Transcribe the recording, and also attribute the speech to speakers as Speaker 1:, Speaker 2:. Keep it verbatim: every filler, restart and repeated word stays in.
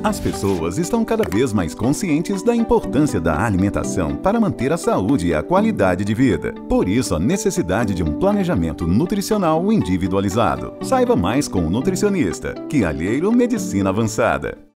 Speaker 1: As pessoas estão cada vez mais conscientes da importância da alimentação para manter a saúde e a qualidade de vida. Por isso, a necessidade de um planejamento nutricional individualizado. Saiba mais com o nutricionista. Quinalheiro Medicina Avançada.